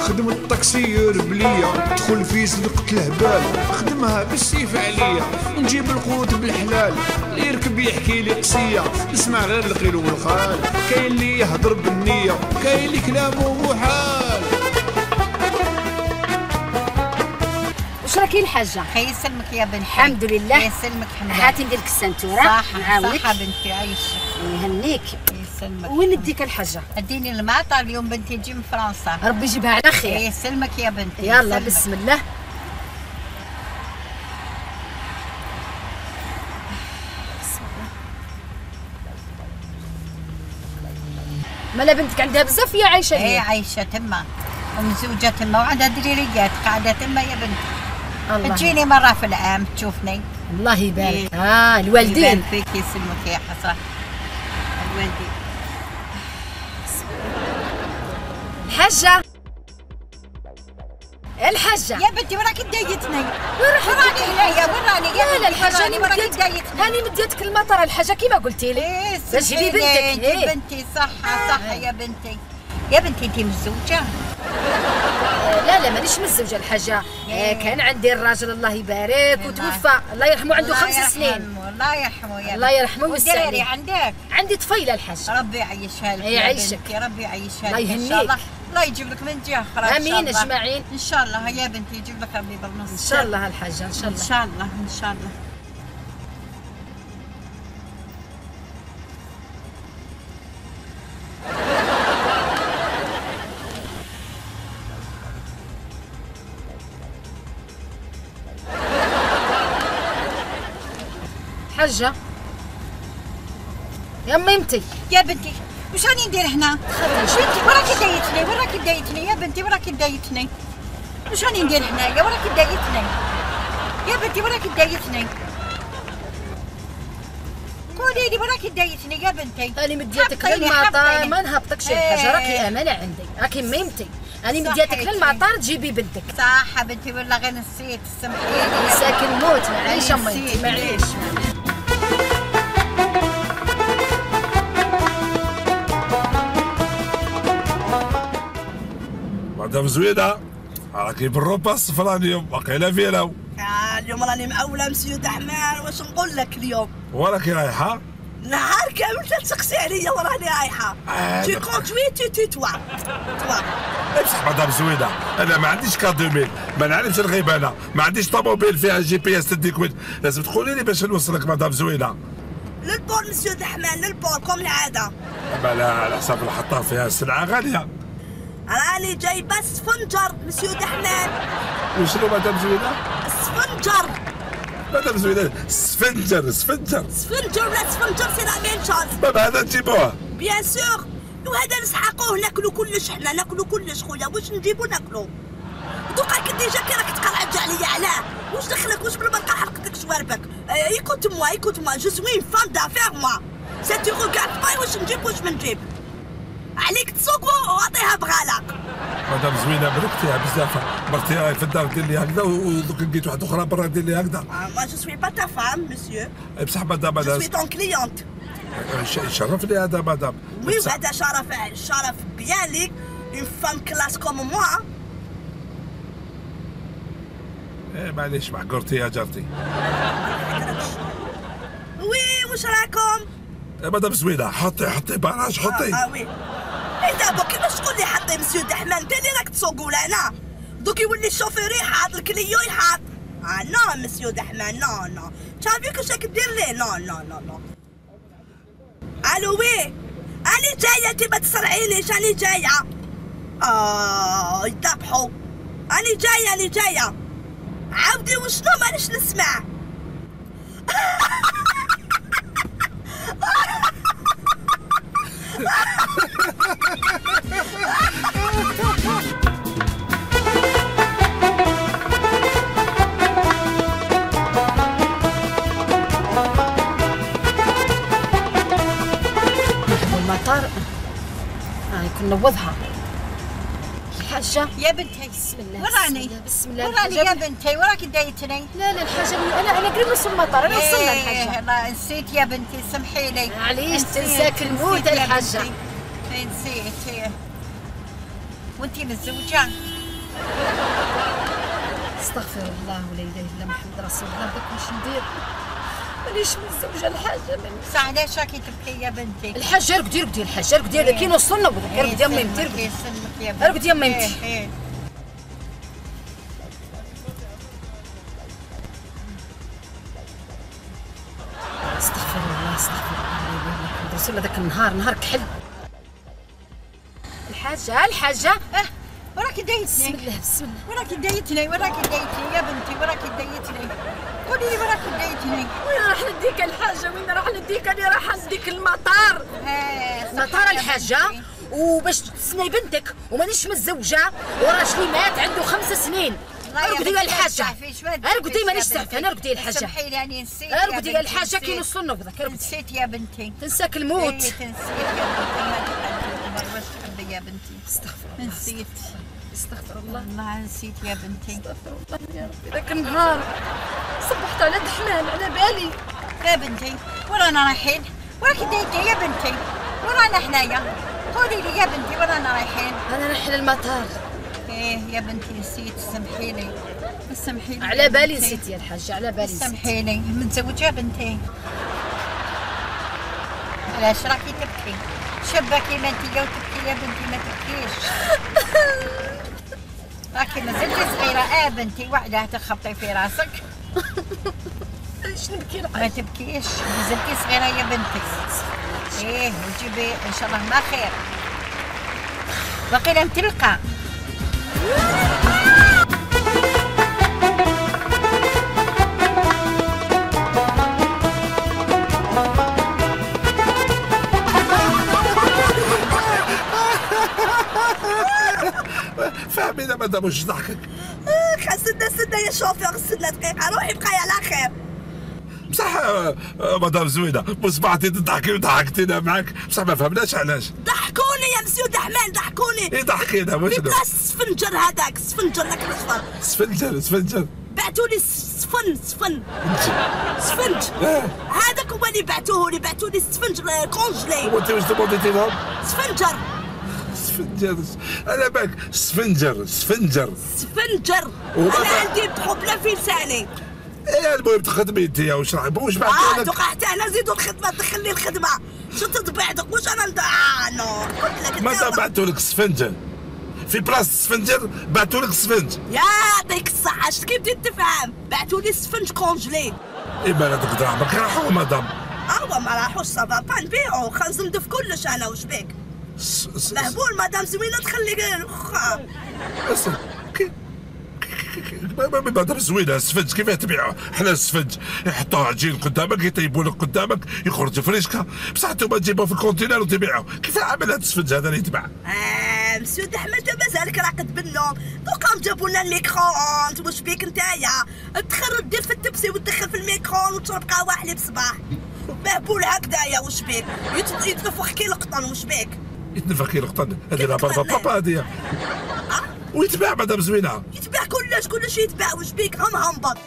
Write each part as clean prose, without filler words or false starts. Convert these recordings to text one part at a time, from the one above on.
خدم الطاكسيور بليا، دخل في صدقة الهبال خدمها بالسيف عليا، ونجيب القوت بالحلال اللي يركب يحكي لي قصية، نسمع غير القيل والخال، كاين اللي يهضر بالنية كاين اللي كلامه محال. واش راكي الحاجه؟ خير يسلمك يا بنتي. الحمد لله. يسلمك حمد. هاتي ندير لك السنتوره. صح نعاونك. صح بنتي عيشك. يهنيك. يسلمك. وين نديك الحاجه؟ اديني المعطر اليوم بنتي تجي من فرنسا. ربي يجيبها على خير. يسلمك يا بنتي. يلا يسلمك. بسم الله. مالا بنتك عندها بزاف يا عايشه؟ ايه عايشه تما ومزوجه تما وعندها دريريات قاعده تما يا بنتي. الله تجيني مره في العام تشوفني. الله يبارك. إيه. الوالدين يبارك فيك يسلمك يا حسره الوالدين. الحاجه الحاجه يا بنتي وراك دايتني. وراني هنايا وراني يا لا الحاجه انا وراك مديتك دايتني. هاني مديتك المطر الحاجه كيما قلتي لي. ايه باش جيبي بنتك. إيه. بنتي صح صح يا بنتي. يا بنتي انتي متزوجه؟ لا مانيش متزوجه الحاجه. كان عندي الراجل الله يبارك وتوفى الله يرحمه عنده 5 سنين. الله يرحمه يا الله يرحمه ويسع ويسعدك. عندك؟ عندي طفيله الحاجه. ربي يعيشها لك. يعيشك. يا ربي يعيشها الله لك ان يهنيك. شاء الله. الله يجيب لك من جهه اخرى. امين اجمعين. ان شاء الله يا بنتي يجيب لك ربي بالنص. ان شاء الله الحاجه ان شاء الله. ان شاء الله ان شاء الله. حاجه يا ميمتي يا بنتي وش راني ندير هنا؟ بنتي وراكي دايتني وراكي دايتني يا بنتي وراكي دايتني. وش راني ندير هنايا وراكي دايتني؟ يا بنتي وراكي دايتني. قولي لي وراكي دايتني يا بنتي. انا مديتك للمطار ما نهبطكش الحاجه راكي امانه عندي راكي ميمتي. انا مديتك للمطار تجيبي بنتك. صح بنتي ولا غير نسيت سامحيني. ساكن موت معليش ميمتي معليش. مدام زوينة راكي بالروبا الصفرا اليوم واقيلا فيلاو. اليوم راني معولة مسيو دحمان. واش نقول لك اليوم؟ وراكي رايحة؟ نهار كامل تسقسي عليا وراني رايحة. تي كونتوي تي توا بصح مدام زوينة انا ما عنديش كادوميل، ما نعرفش نغيب انا، ما عنديش طوموبيل فيها جي بي اس تديك وين، لازم تقولي لي باش نوصلك مدام زوينة. للبور مسيو دحمان للبور كوم العادة. لا على حساب الحطها فيها السلعة غالية. راني جايبة سفنجر مسيو دحمان. وشنو مدام زوينة؟ سفنجر. مدام زوينة سفنجر سفنجر ولا سفنجر سي لا ميم شوز. بابا هذا تجيبوه. بيان سور. وهذا نسحقوه ناكلو كلش حنا ناكلو كلش خويا. واش نجيبو ناكلو؟ دوكا كي ديجا كي راك تقرعج عليا علاه؟ واش دخلك واش بالبرقه حرقت لك شواربك؟ ايكوت موا جو سوي فان دافير موا. سا تي روغارد با واش نجيب واش ما نجيب. عليك تسوق واعطيها بغالك. مدام زوينة بركتيها بزاف، مرتي راهي في الدار دير لي هكذا ودوك لقيت واحدة أخرى برا دير لي هكذا. موا جو سوي با تا فام مسيو. بصح مدام جو سوي طون كليونت. يشرفني هذا مدام. وي وهذا شرف بيان ليك. اون فام كلاس كوم موا. معليش معقرتي يا جارتي. وي واش راكم؟ مدام زوينة حطي باراج حطي. وي. دابا كيفاش تقول لي حطي مسيو دحمان؟ انت اللي راك تسوق ولا انا؟ دوك يولي الشوفير يحط الكليو يحط. نو مسيو دحمان نو. تعرفي كاش راك دير ليه؟ نو. الو وي اني جايه انت ما تسرعينيش اني جايه. يذبحوا. اني جايه. عاودي وشنو مانيش نسمع. المطار يكون نوضها الحاجه. يا بنتي بسم الله وراني بسم الله وراني يا بنتي وراكي دايتني. لا الحاجه انا قريب نوصل المطار. انا وصلنا الحاجه. لا نسيت يا بنتي سمحي لي. معليش تنساك الموت الحاجه. نسيت. وانتي متزوجه؟ استغفر الله ولا اله الا محمد رسول الله. داك واش ندير؟ مانيش متزوجه الحاجه بصح علاش راكي تبكي يا بنتي؟ الحاجه رقدي الحاجه رقدي هذا كاين وصلنا رقدي يا ميمتي رقدي يا ميمتي. استغفر الله استغفر الله رسول الله. ذاك النهار نهار كحل. الحاجه وراكي دايتني. بسم الله بسم الله. وراكي دايتني يا بنتي وراكي دايتني. قولي لي وراكي دايتني. وين راح نديك الحاجه؟ وين راح نديك؟ انا راح نديك المطار. المطار الحاجه وباش تسني بنتك ومانيش متزوجه وراجلي مات عنده 5 سنين. ارقدي يا الحاجه ارقدي مانيش تعرفي. انا ارقدي يا الحاجه سمحي لي راني نسيت. ارقدي يا الحاجه كي نوصلنا بذاك. نسيت يا بنتي. تنساك الموت. نسيت يا بنتي. واش تحبي يا بنتي؟ استغفر الله. نسيت. استغفر الله. والله نسيت يا بنتي. استغفر الله يا ربي. ذاك النهار صبحت على دحمان على بالي. يا بنتي ورانا رايحين؟ وراكي دايتي يا بنتي؟ ورانا حنايا. قولي لي يا بنتي ورانا رايحين؟ انا رايحه للمطار. ايه يا بنتي نسيت. سمحيلي سمحيلي. على بالي نسيت يا الحاجه على بالي. سمحيلي. متزوجه يا بنتي؟ علاش راكي تبكي؟ شابه كيما انتيا وتبكي يا بنتي؟ ما تبكيش. راكي مازلتي صغيره يا بنتي. وحده تخبطي في راسك. ايش نبكي؟ ما تبكيش مازلتي صغيره يا بنتي. ايه وجيبي ان شاء الله ما خير. باقي لم تلقى. فاهمين مدام واش ضحكك؟ سدنا يا شوفير سدنا دقيقة روحي بقاي على خير. بصح مدام زوينة بصبعتي تضحكي وضحكتينا معاك بصح ما فهمناش علاش. ضحكوني يا مسيو دحمان ضحكوني. ايه ضحكينا واش؟ بلا السفنجر هذاك السفنجر ذاك الاصفر. سفنجر بعتولي سفنج هذاك هما اللي بعتولي السفنج كونجلي. وانت واش دمونديتي لهم؟ سفنجر انا باك سفنجر انا عندي بروبليم في لساني. ايه المهم تخدمي انت واش راح واش بعثوا لك؟ دوك حتى انا نزيدوا الخدمه دخل لي الخدمه. شو تطبيعتك واش انا نو قلت لك متى بعثوا لك سفنجر؟ في بلاصه السفنجر بعثوا لك سفنج. يا يعطيك الصحه اش كيف بديت تفهم؟ بعثوا لي سفنج كونجلي. ايه مالك دراهمك راحوا مدام. ما راحوش سافا با نبيعو خلص ندف كلش انا واش بيك؟ مهبول مدام زوينه تخلي خا. مدام زوينه السفنج كيفاه تبيعوا؟ حنا السفنج يحطوه عجين قدامك يطيبوا لك قدامك يخرج فريشكا بصح انتوما تجيبوه في الكونتينر وتبيعوا. كيف عمل هذا السفنج هذا اللي يتباع؟ مسيو احمد انت مازالك راقد بالنوم. دوكا جابوا لنا الميكرون واش بيك نتايا؟ تخرج دير في التبسي وتدخل في الميكرون وتشرب قهوه حليب صباح. مهبول هكذايا واش بيك؟ يتنفخ كي القطن واش بيك؟ يتنفخ كي القطن هذه لا بابا هذه. ويتباع مدام زوينه؟ يتباع كلش يتباع واش بيك؟ هنبط.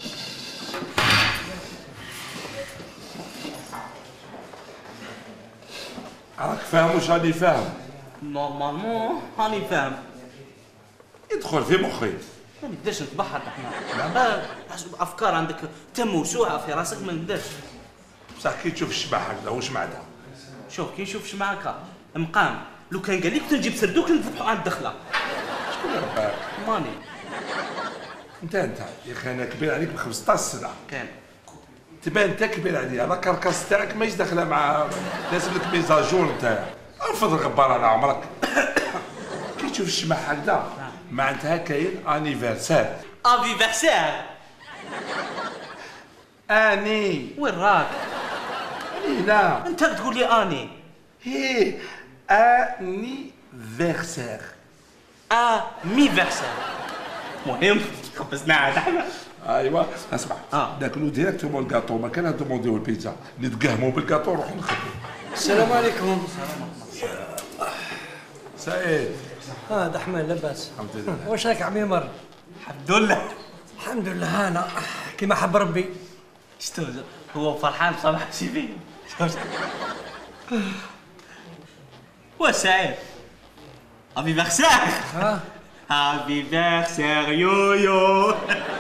راك فاهم واش راني فاهم؟ نورمالمون راني فاهم. يدخل في مخي. ما نقدرش نتبحر احنا. افكار عندك موسوعه في راسك ما نقدرش. بصح كي تشوف الشبح هكذا واش معناتها؟ شوف كي نشوف الشبح هكا مقام لو كان قال لي كنت نجيب سردوك نذبحو عند الدخله. شكون اللي رباك؟ ماني. انت يا اخي انا كبير عليك ب 15 سنه. كان تبان انت كبير عليا لا كركاس تاعك ماهيش داخله مع لازم لك ميزاجور نتاعك. ارفض الغبار على عمرك. كي تشوف الشماح هكذا معناتها كاين انيفرسير. انيفرسير؟ اني وين راك؟ اني لا انت تقول لي اني. هي انيفرسير. انيفرسير. مهم خبزنا عاد احنا. ايوا اسمع ناكلو ديريكتومون الكاطو ما كان ندومونديو البيتزا نتقهمو بالكاطو نروحو نخدمو. السلام عليكم. سعيد. دحمان لاباس؟ الحمد لله. واش راك عمي مر؟ الحمد لله. الحمد لله انا كيما حب ربي. استوزر هو فرحان بصراحه سيدي. وسعيد انيفرسير. هابي بيرثداي يويو.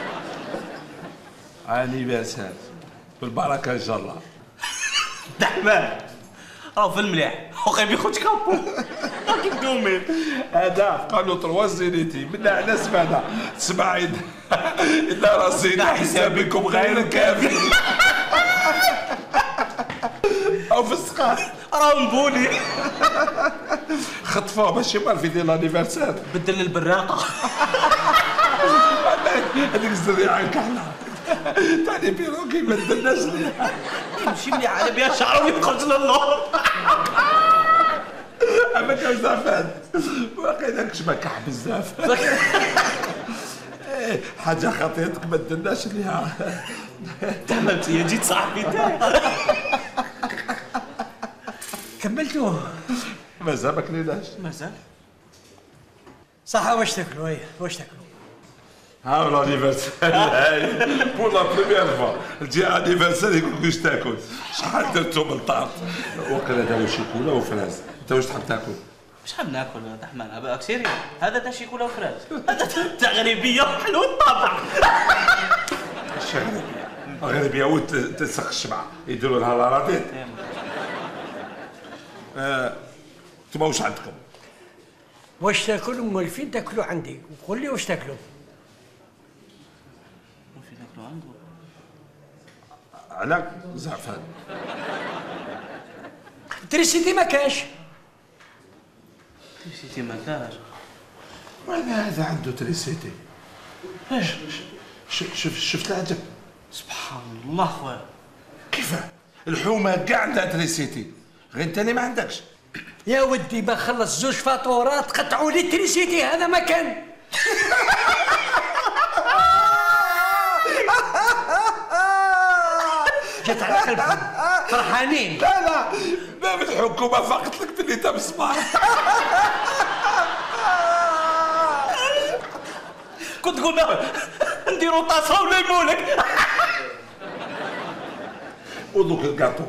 انيفرسير بالبركه ان شاء الله. دحمان راهو في المليح وغير بيخوت كابو كيف دومين هذا قالوا تروازينيتي من على سمعنا تسمع إذا رصينا حسابكم غير كافي. أو في السقاط راهو مبولي خطفوه ماشي مال في ديال لانيفرسير. بدل البراقه. هذيك الزريعه كحله تاني بيروكي ما درناش ليها. يمشي مليح على بها شعره ويخرج للنور. اما كان زعفان واقي داك شبكح بزاف. حاجه خطيتك ما درناش ليها. تمامت يا جيت صاحبي تاعي. كملتوه؟ مازال ما كليناش. مازال صح. واش تاكلوا؟ ايه واش تاكلوا؟ ها لانيفرسير هاي بور لا بروميير فوا تجي انيفرسير يقول لك واش تاكل؟ شحال درتو من طارت؟ وقيلا داو شيكولا وفراز. انت واش تحب تاكل؟ شحال ناكل دحمان ابا سيري؟ هذا تاع شيكولا وفراز، هذا تاع غريبيه حلو الطابع. اش غريبيه؟ غريبيه هو تسخ الشمعه يديروا لها لاراطيط. انتوما واش عندكم؟ واش تاكلوا؟ امال فين تاكلوا عندي؟ وقول لي واش تاكلوا؟ وفين ناكلوا عنده؟ على زعفان. تريسيتي ما كاش. تريسيتي ما كاش. وانا هذا عنده تريسيتي. شفت العجب؟ سبحان الله خويا. كيفاه؟ الحومه كاع عندها تريسيتي غير انت اللي ما عندكش. يا ودي ما خلص زوج فاتورات قطعوا لي تريسيتي. هذا ما كان. جات على قلبهم فرحانين. لا باب الحكومه فقط لك اللي انت بالصباح. كنت قلنا نديروا طاسه وليمونك. ودوك الكاطو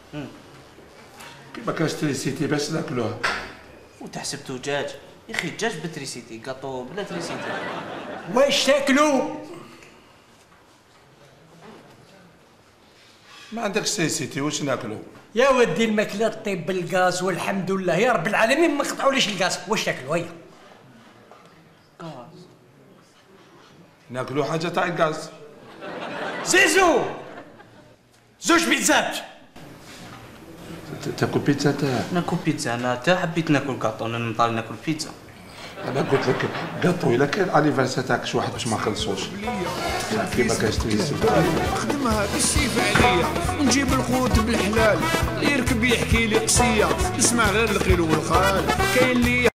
كيما كاش تريسيتي باش ناكلوه. وتحسبتو دجاج يا اخي، الدجاج بتريسيتي، كاطو بلا تريسيتي. واش تاكلوا؟ ما عندكش تريسيتي واش ناكلو؟ يا ودي الماكله طيب بالغاز والحمد لله يا رب العالمين. ما قطعوليش الغاز. واش تاكلوا؟ هيا ناكلو حاجه تاع الغاز. زيزو زوج بيتزات. تاكل بيتزا تاعك؟ ناكل بيتزا. انا تا حبيت ناكل كاطو، انا نطالع ناكل بيتزا. انا قلت لك كاطو الا كان انيفرسير تاعك شي واحد باش ما خلصوش كيما كاش تريسيتي. خدمها بالسيف عليا ونجيب القوت بالحلال. اللي يركب يحكي لي قصيه نسمع غير القيل والخال. كاين اللي